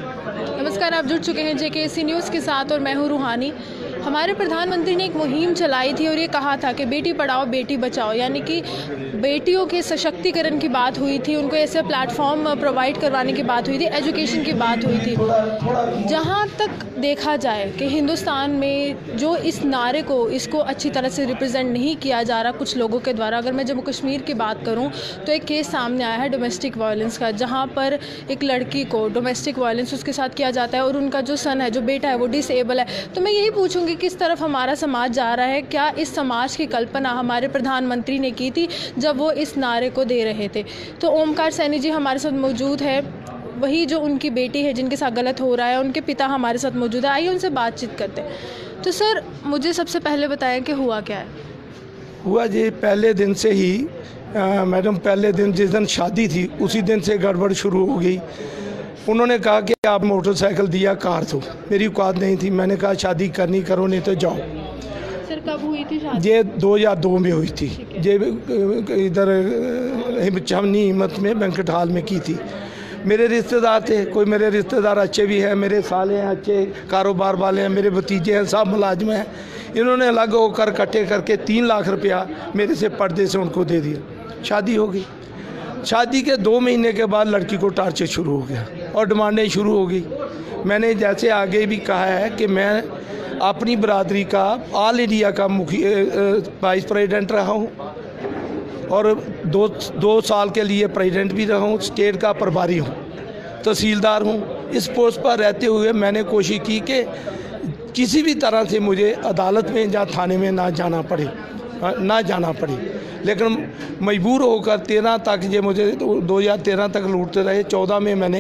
नमस्कार, आप जुड़ चुके हैं JKC न्यूज़ के साथ और मैं हूँ रूहानी। हमारे प्रधानमंत्री ने एक मुहिम चलाई थी और ये कहा था कि बेटी पढ़ाओ बेटी बचाओ, यानी कि बेटियों के सशक्तिकरण की बात हुई थी, उनको ऐसे प्लेटफॉर्म प्रोवाइड करवाने की बात हुई थी, एजुकेशन की बात हुई थी। जहाँ तक देखा जाए कि हिंदुस्तान में जो इस नारे को इसको अच्छी तरह से रिप्रेजेंट नहीं किया जा रहा कुछ लोगों के द्वारा। अगर मैं जम्मू कश्मीर की बात करूँ तो एक केस सामने आया है डोमेस्टिक वायलेंस का, जहाँ पर एक लड़की को डोमेस्टिक वायलेंस उसके साथ किया जाता है और उनका जो सन है, जो बेटा है, वो डिसेबल है। तो मैं यही पूछूंगी किस तरफ हमारा समाज जा रहा है। क्या इस समाज की कल्पना हमारे प्रधानमंत्री ने की थी जब वो इस नारे को दे रहे थे? तो ओमकार सैनी जी हमारे साथ मौजूद है, वही जो उनकी बेटी है जिनके साथ गलत हो रहा है, उनके पिता हमारे साथ मौजूद है। आइए उनसे बातचीत करते हैं। तो सर, मुझे सबसे पहले बताएं कि हुआ क्या है? हुआ जी, पहले दिन से ही मैडम, पहले दिन जिस दिन शादी थी उसी दिन से गड़बड़ शुरू हो गई। उन्होंने कहा कि आप मोटरसाइकिल दिया, कार दो। मेरी औकात नहीं थी, मैंने कहा शादी करनी करो, नहीं तो जाओ। सर, कब हुई थी शादी? ये 2002 में हुई थी। ये इधर छमनी हिम्मत में बैंकेट हॉल में की थी। मेरे रिश्तेदार थे, कोई मेरे रिश्तेदार अच्छे भी हैं, मेरे साले हैं अच्छे कारोबार वाले हैं, मेरे भतीजे हैं, सब मुलाजिम हैं। इन्होंने अलग होकर इकट्ठे करके 3 लाख रुपया मेरे से पर्दे से उनको दे दिया। शादी हो गई। शादी के 2 महीने के बाद लड़की को टार्चर शुरू हो गया और डिमांडें शुरू हो गई। मैंने जैसे आगे भी कहा है कि मैं अपनी बरादरी का ऑल इंडिया का वाइस प्रेसिडेंट रहा हूँ और दो साल के लिए प्रेसिडेंट भी रहा हूँ, स्टेट का प्रभारी हूँ, तहसीलदार हूँ। इस पोस्ट पर रहते हुए मैंने कोशिश की कि किसी भी तरह से मुझे अदालत में या थाने में ना जाना पड़े, लेकिन मजबूर होकर 13 तक ये मुझे 2013 तक लूटते रहे। 14 में मैंने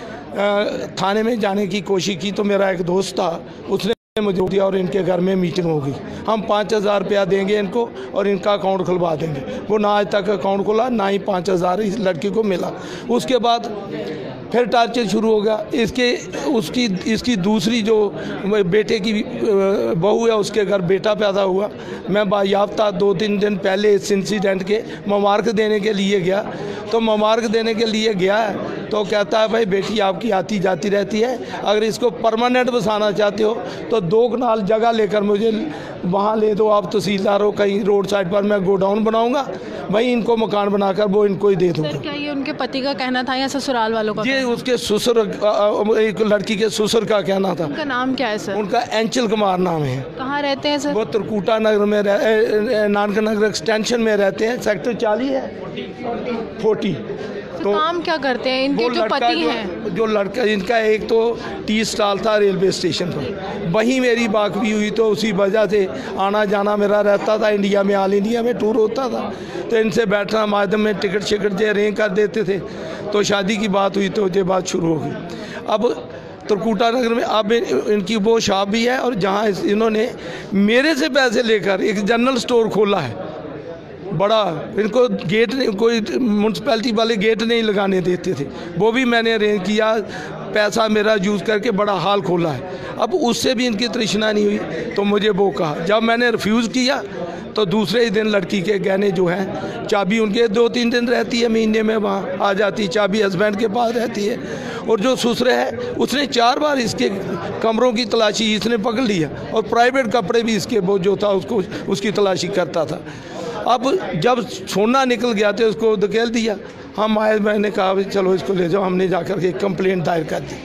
थाने में जाने की कोशिश की तो मेरा एक दोस्त था, उसने मुझे दिया और इनके घर में मीटिंग हो गई। हम 5000 रुपया देंगे इनको और इनका अकाउंट खुलवा देंगे। वो ना आज तक अकाउंट खुला, ना ही 5000 इस लड़की को मिला। उसके बाद फिर टार्चर शुरू हो गया। इसकी दूसरी जो बेटे की बहू है, उसके घर बेटा पैदा हुआ। मैं बायाफ्ता 2-3 दिन पहले इस इंसिडेंट के मुबारक देने के लिए गया, तो मुबारक देने के लिए गया तो कहता है भाई बेटी आपकी आती जाती रहती है, अगर इसको परमानेंट बसाना चाहते हो तो 2 कनाल जगह लेकर मुझे वहाँ ले दो, आप तहसीलदार हो, कहीं रोड साइड पर मैं गोडाउन बनाऊँगा, भाई इनको मकान बनाकर वो इनको ही दे दूँगा। क्या ये उनके पति का कहना था या ससुराल वालों का? ये उसके ससुर, एक लड़की के ससुर का कहना था। उनका नाम क्या है सर? उनका एंचल कुमार नाम है। कहाँ रहते हैं सर? वो त्रिकुटा नगर में नानक नगर एक्सटेंशन में रहते हैं, सेक्टर 40 है 40। तो काम क्या करते हैं इनके जो पति हैं? जो लड़का इनका एक तो टी स्टॉल था रेलवे स्टेशन पर, वहीं मेरी बाकवी हुई, तो उसी वजह से आना जाना मेरा रहता था। इंडिया में, ऑल इंडिया में टूर होता था, तो इनसे बैठना, माध्यम में टिकट शिकट जो अरेंज कर देते थे। तो शादी की बात हुई तो ये बात शुरू हो गई। अब त्रिकुटा नगर में अब इनकी वो शॉप भी है और जहाँ इन्होंने मेरे से पैसे लेकर एक जनरल स्टोर खोला है बड़ा। इनको गेट नहीं, कोई म्यूनसिपैलिटी वाले गेट नहीं लगाने देते थे, वो भी मैंने अरेंज किया, पैसा मेरा यूज़ करके बड़ा हॉल खोला है। अब उससे भी इनकी तृष्णा नहीं हुई तो मुझे वो कहा। जब मैंने रिफ्यूज़ किया तो दूसरे ही दिन लड़की के गहने जो हैं, चाबी उनके 2-3 दिन रहती है महीने में, वहाँ आ जाती, चाबी हस्बैंड के पास रहती है। और जो ससुर है उसने 4 बार इसके कमरों की तलाशी इसने पकड़ लिया और प्राइवेट कपड़े भी इसके वो जो था उसको उसकी तलाशी करता था। अब जब सोना निकल गया तो उसको धकेल दिया। हम आए, मैंने कहा चलो इसको ले जाओ। हमने जाकर के कंप्लेंट दायर कर दी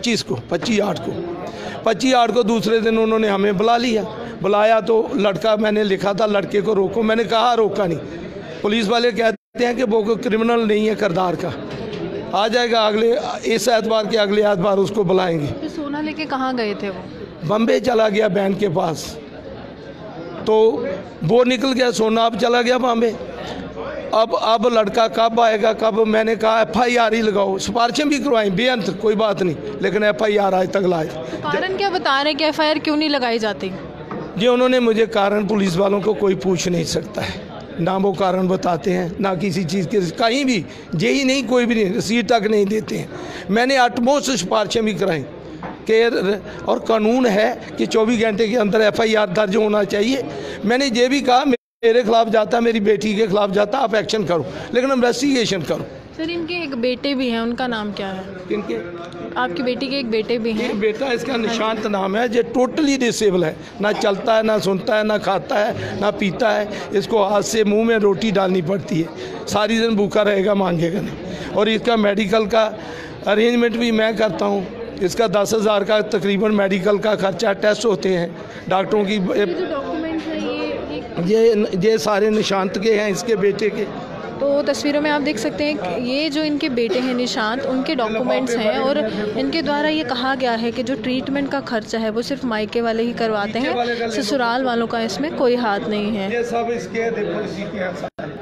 25/8 को। दूसरे दिन उन्होंने हमें बुलाया तो लड़का, मैंने लिखा था लड़के को रोको, मैंने कहा रोका नहीं। पुलिस वाले कहते हैं कि वो कोई क्रिमिनल नहीं है, किरदार का आ जाएगा, अगले इस एतबार के अगले एतबार उसको बुलाएंगे। तो सोना लेके कहाँ गए थे वो? बम्बे चला गया बहन के पास, तो वो निकल गया सोना, अब चला गया बॉम्बे। अब लड़का कब आएगा कब? मैंने कहा FIR ही लगाओ, सिफारिशें भी करवाएं बेअंत, कोई बात नहीं, लेकिन FIR आज तक लाए। कारण क्या बता रहे हैं कि FIR क्यों नहीं लगाई जाती? जी उन्होंने मुझे कारण, पुलिस वालों को कोई पूछ नहीं सकता है, ना वो कारण बताते हैं, ना किसी चीज़ के कहीं भी, यही नहीं कोई भी नहीं, रसीद तक नहीं देते हैं। मैंने अटमोस्ट सिफारिशें भी कराई कि और कानून है कि 24 घंटे के अंदर FIR दर्ज होना चाहिए। मैंने ये भी कहा मेरे खिलाफ जाता, मेरी बेटी के खिलाफ जाता, आप एक्शन करो, लेकिन इन्वेस्टिगेशन करो। सर इनके एक बेटे भी हैं, उनका नाम क्या है? इनके आपकी बेटी के एक बेटे भी हैं। एक बेटा, इसका निशांत नाम है, जो टोटली डिसेबल है, ना चलता है, ना सुनता है, ना खाता है, ना पीता है। इसको हाथ से मुंह में रोटी डालनी पड़ती है, सारी दिन भूखा रहेगा, मांगेगा नहीं। और इसका मेडिकल का अरेंजमेंट भी मैं करता हूँ। इसका 10,000 का तकरीबन मेडिकल का खर्चा, टेस्ट होते हैं डॉक्टरों की। जो डॉक्यूमेंट्स हैं ये सारे निशांत के हैं, इसके बेटे के। तो तस्वीरों में आप देख सकते हैं कि ये जो इनके बेटे हैं निशांत, उनके डॉक्यूमेंट्स हैं और इनके द्वारा ये कहा गया है कि जो ट्रीटमेंट का खर्चा है वो सिर्फ मायके वाले ही करवाते हैं, ससुराल वालों का इसमें कोई हाथ नहीं है। ये सब इसके देखो, इसी के हैं।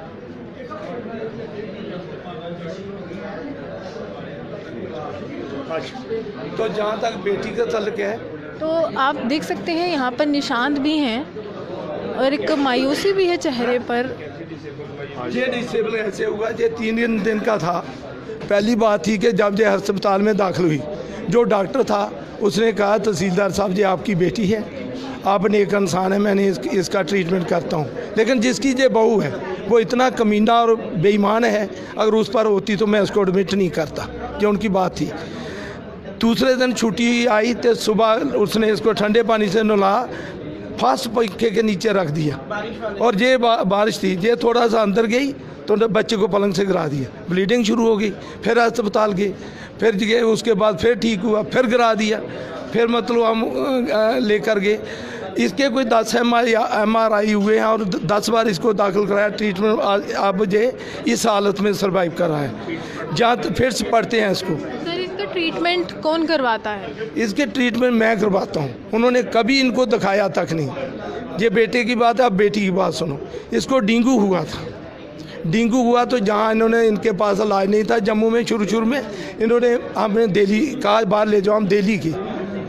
तो जहाँ तक बेटी का तल्लुक है, तो आप देख सकते हैं यहाँ पर निशांत भी हैं और एक मायूसी भी है चेहरे पर। ये डिसेबल ऐसे हुआ, ये 3 दिन का था। पहली बात थी कि जब ये अस्पताल में दाखिल हुई, जो डॉक्टर था उसने कहा तहसीलदार साहब जी आपकी बेटी है, आप नेक इंसान है, मैंने इसका ट्रीटमेंट करता हूँ। लेकिन जिसकी ये बहू है वो इतना कमीना और बेईमान है, अगर उस पर होती तो मैं उसको एडमिट नहीं करता। जो उनकी बात थी। दूसरे दिन छुट्टी आई तो सुबह उसने इसको ठंडे पानी से नहला, फास्ट पंखे के नीचे रख दिया। और ये बारिश थी, ये थोड़ा सा अंदर गई तो बच्चे को पलंग से गिरा दिया, ब्लीडिंग शुरू हो गई। फिर अस्पताल गए, फिर गए, उसके बाद फिर ठीक हुआ, फिर गिरा दिया। फिर मतलब हम लेकर गए। इसके कोई 10 MRI हुए हैं और 10 बार इसको दाखिल कराया, ट्रीटमेंट अब ये इस हालत में सर्वाइव कर रहा है। जहाँ फिर से पढ़ते हैं इसको। सर इसका ट्रीटमेंट कौन करवाता है? इसके ट्रीटमेंट मैं करवाता हूँ, उन्होंने कभी इनको दिखाया तक नहीं। ये बेटे की बात है, अब बेटी की बात सुनो। इसको डेंगू हुआ था। डेंगू हुआ तो जहाँ इन्होंने, इनके पास इलाज नहीं था जम्मू में, शुरू में इन्होंने हमें दिल्ली कहा बाहर ले जाओ, हम दिल्ली की।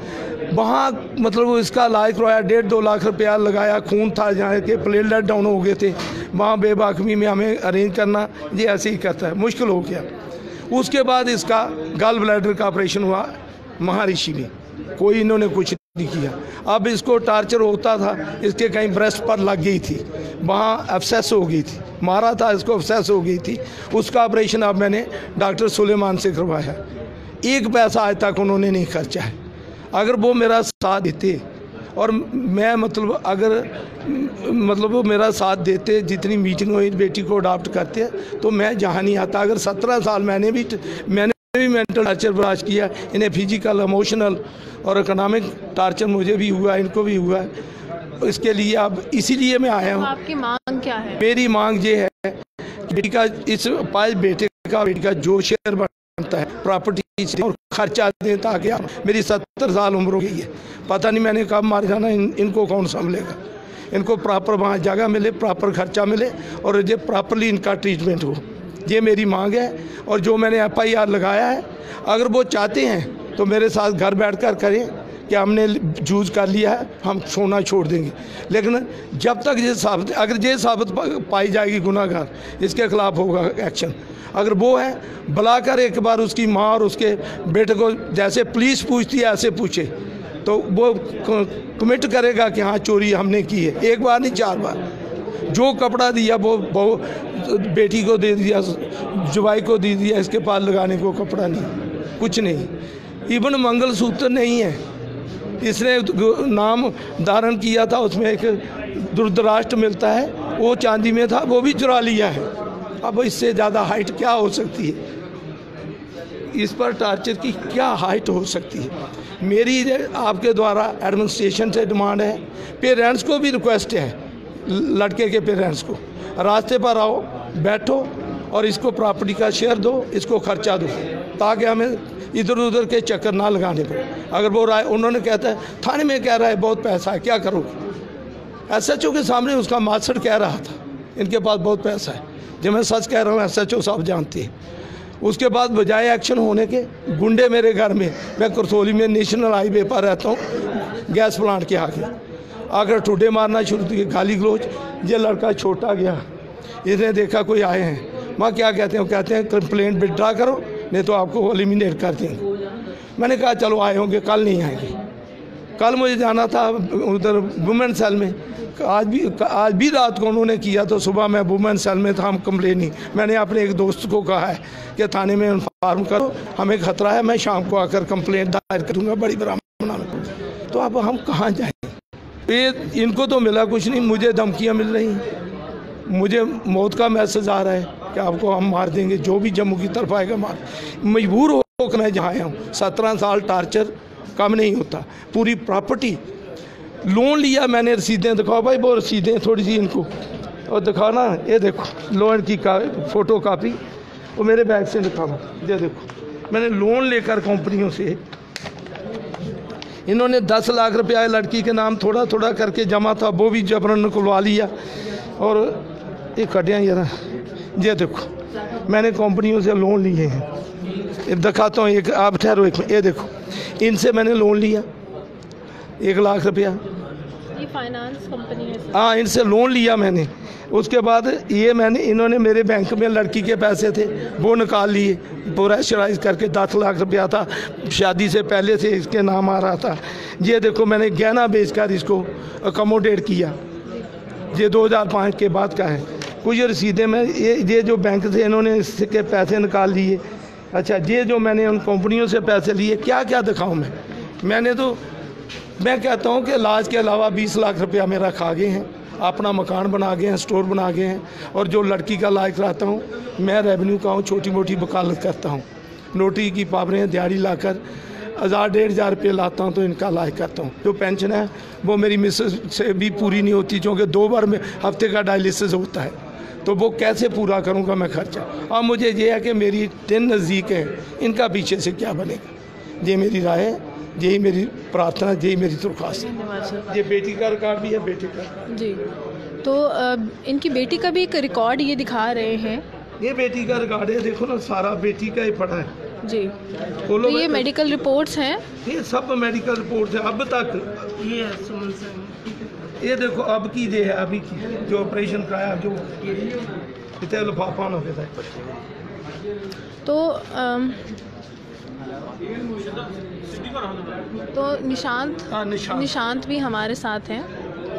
वहाँ मतलब इसका इलाज करवाया, 1.5-2 लाख रुपया लगाया। खून था जहाँ के, प्लेटलेट डाउन हो गए थे। वहाँ बेबाकमी में हमें अरेंज करना, ये ऐसे ही करता है, मुश्किल हो गया। उसके बाद इसका गॉल ब्लैडर का ऑपरेशन हुआ महर्षि में, कोई इन्होंने कुछ नहीं किया। अब इसको टार्चर होता था, इसके कहीं ब्रेस्ट पर लग गई थी, वहाँ एब्सेस हो गई थी, मारा था इसको, एब्सेस हो गई थी। उसका ऑपरेशन अब मैंने डॉक्टर सुलेमान से करवाया। 1 पैसा आज तक उन्होंने नहीं खर्चा है। अगर वो मेरा साथ देते और मैं मतलब अगर मतलब वो मेरा साथ देते, जितनी मीटिंग हुई बेटी को अडॉप्ट करते, तो मैं जहाँ नहीं आता। अगर 17 साल मैंने भी मेंटल टार्चर बर्दाश्त किया, इन्हें फिजिकल, इमोशनल और इकोनॉमिक टार्चर मुझे भी हुआ, इनको भी हुआ। इसके लिए अब इसीलिए मैं आया हूँ। आपकी मांग क्या है? मेरी मांग ये है कि बेटी का, इस पाँच बेटी का जो शेयर बनता है प्रॉपर्टी और खर्चा दें, ताकि मेरी 70 साल उम्र हो गई है, पता नहीं मैंने कब मार जाना। इनको कौन संभलेगा? इनको प्रॉपर वहाँ जगह मिले, प्रॉपर खर्चा मिले और ये प्रॉपरली इनका ट्रीटमेंट हो, ये मेरी मांग है। और जो मैंने FIR लगाया है, अगर वो चाहते हैं तो मेरे साथ घर बैठकर करें कि हमने जूझ कर लिया है, हम सोना छोड़ देंगे। लेकिन जब तक ये साबित, अगर ये साबित पाई जाएगी गुनाहगार, इसके खिलाफ होगा एक्शन। अगर वो है, बुलाकर एक बार उसकी माँ और उसके बेटे को, जैसे पुलिस पूछती है ऐसे पूछे, तो वो कमिट करेगा कि हाँ चोरी हमने की है। 1 बार नहीं 4 बार। जो कपड़ा दिया वो बेटी को दे दिया, जुबाई को दे दिया, इसके पास लगाने को कपड़ा नहीं, कुछ नहीं, इवन मंगलसूत्र नहीं है। इसने नाम धारण किया था, उसमें एक दुर्दराष्ट्र मिलता है, वो चांदी में था, वो भी चुरा लिया है। अब इससे ज़्यादा हाइट क्या हो सकती है? इस पर टार्चर की क्या हाइट हो सकती है? मेरी आपके द्वारा एडमिनिस्ट्रेशन से डिमांड है, पेरेंट्स को भी रिक्वेस्ट है, लड़के के पेरेंट्स को, रास्ते पर आओ, बैठो और इसको प्रॉपर्टी का शेयर दो, इसको खर्चा दो, ताकि हमें इधर उधर के चक्कर ना लगाने पड़े। अगर वो राय, उन्होंने कहता है थाने में कह रहा है बहुत पैसा है, क्या करोगे? SHO के सामने उसका मास्टर कह रहा था इनके पास बहुत पैसा है। जब मैं सच कह रहा हूँ, SHO साहब जानते हैं। उसके बाद बजाय एक्शन होने के, गुंडे मेरे घर में, मैं करसोली में नेशनल हाईवे पर रहता हूँ, गैस प्लांट के आगे आकर ठुड्डे मारना शुरू किए, गाली गलोच। ये लड़का छोटा गया, इसने देखा कोई आए हैं, माँ क्या कहते हैं? वो कहते हैं कंप्लेंट विड्रा करो, नहीं तो आपको एलिमिनेट कर देंगे। मैंने कहा चलो आए होंगे, कल नहीं आएंगे। कल मुझे जाना था उधर वुमेन सेल में, आज भी रात को उन्होंने किया तो सुबह मैं वुमेन सेल में था, हम कंप्लेन ही मैंने अपने एक दोस्त को कहा है कि थाने में इन्फॉर्म करो, हमें खतरा है, मैं शाम को आकर कंप्लेंट दायर करूँगा बड़ी ब्राह्मणा में। तो अब हम कहाँ जाएँ? ये इनको तो मिला कुछ नहीं, मुझे धमकियाँ मिल रही हैं, मुझे मौत का मैसेज आ रहा है कि आपको हम मार देंगे, जो भी जम्मू की तरफ आएगा मार। मजबूर होकर मैं जहाँ आया हूँ, 17 साल टार्चर कम नहीं होता। पूरी प्रॉपर्टी लोन लिया मैंने, रसीदें दिखाओ भाई, वो रसीदें थोड़ी सी इनको और दिखाओ ना, ये देखो लोन की फ़ोटो कापी, वो मेरे बैग से दिखाओ, ये देखो मैंने लोन लेकर कंपनियों से, इन्होंने 10 लाख रुपया लड़की के नाम थोड़ा थोड़ा करके जमा था, वो भी जबरन निकलवा लिया। और ये कटियाँ ये देखो मैंने कंपनियों से लोन लिए हैं, दिखाता हूँ एक, आप ठहरो एक, ये देखो इनसे मैंने लोन लिया 1 लाख रुपया, ये फाइनेंस कंपनी है। हाँ, इनसे लोन लिया मैंने। उसके बाद ये मैंने, इन्होंने मेरे बैंक में लड़की के पैसे थे वो निकाल लिए, प्रेशराइज करके 10 लाख रुपया था, शादी से पहले से इसके नाम आ रहा था। ये देखो मैंने गहना बेचकर इसको अकोमोडेट किया, ये 2005 के बाद का है। कुछ रसीदें में ये जो बैंक से इन्होंने इसके पैसे निकाल लिए। अच्छा, ये जो मैंने उन कंपनियों से पैसे लिए, क्या क्या दिखाऊं मैं कहता हूं कि इलाज के अलावा 20 लाख रुपया मेरा खा गए हैं, अपना मकान बना गए हैं, स्टोर बना गए हैं। और जो लड़की का लायक रहता हूं, मैं रेवेन्यू का हूँ, छोटी मोटी वकालत करता हूँ, नोटरी की पावरें दिहाड़ी लाकर 1000-1500 रुपये लाता हूँ तो इनका लायक करता हूँ। जो पेंशन है वो मेरी मिसेस से भी पूरी नहीं होती, क्योंकि 2 बार में हफ्ते का डायलिसिस होता है, तो वो कैसे पूरा करूँगा मैं खर्चा। और मुझे ये है कि मेरी 10 नज़दीक है, इनका पीछे से क्या बनेगा। ये मेरी राय है, यही मेरी प्रार्थना, यही मेरी दरख्वास्त है। ये बेटी का रिकॉर्ड भी है, बेटे का जी। तो इनकी बेटी का भी एक रिकॉर्ड ये दिखा रहे हैं, ये बेटी का रिकॉर्ड है, देखो ना, सारा बेटी का ही पड़ा है जी। तो ये मेडिकल रिपोर्ट्स हैं, ये सब मेडिकल रिपोर्ट्स हैं अब तक। ये है सुमन सिंह, ये देखो अब की दे है, अभी की जो ऑपरेशन कराया, जो इतने लिफाफा हो गया था। तो निशांत भी हमारे साथ हैं।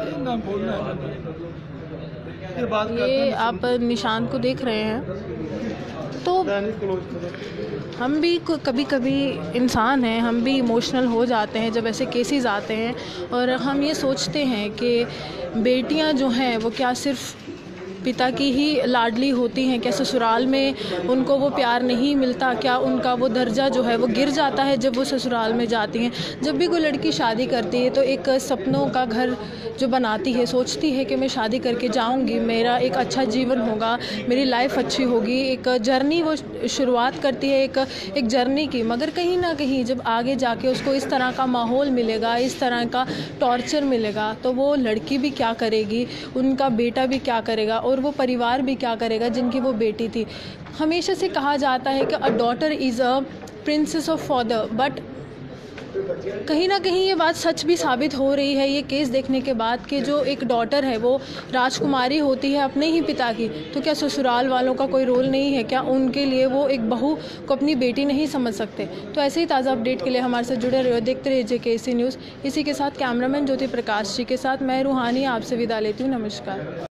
ये आप निशांत को देख रहे हैं। तो हम भी कभी कभी इंसान हैं, हम भी इमोशनल हो जाते हैं जब ऐसे केसेस आते हैं, और हम ये सोचते हैं कि बेटियां जो हैं वो क्या सिर्फ पिता की ही लाडली होती हैं, क्या ससुराल में उनको वो प्यार नहीं मिलता, क्या उनका वो दर्जा जो है वो गिर जाता है जब वो ससुराल में जाती हैं। जब भी कोई लड़की शादी करती है तो एक सपनों का घर जो बनाती है, सोचती है कि मैं शादी करके जाऊंगी, मेरा एक अच्छा जीवन होगा, मेरी लाइफ अच्छी होगी, एक जर्नी वो शुरुआत करती है एक जर्नी की। मगर कहीं ना कहीं जब आगे जाके उसको इस तरह का माहौल मिलेगा, इस तरह का टॉर्चर मिलेगा, तो वो लड़की भी क्या करेगी, उनका बेटा भी क्या करेगा, और वो परिवार भी क्या करेगा जिनकी वो बेटी थी। हमेशा से कहा जाता है कि a daughter is a princess of father, but कहीं ना कहीं ये बात सच भी साबित हो रही है ये केस देखने के बाद, कि जो एक डॉटर है वो राजकुमारी होती है अपने ही पिता की, तो क्या ससुराल वालों का कोई रोल नहीं है, क्या उनके लिए वो एक बहू को अपनी बेटी नहीं समझ सकते। तो ऐसे ही ताज़ा अपडेट के लिए हमारे साथ जुड़े रहिए, देखते रहिए JKC न्यूज़। इसी के साथ कैमरामैन ज्योति प्रकाश जी के साथ मैं रूहानी आपसे विदा लेती हूँ। नमस्कार।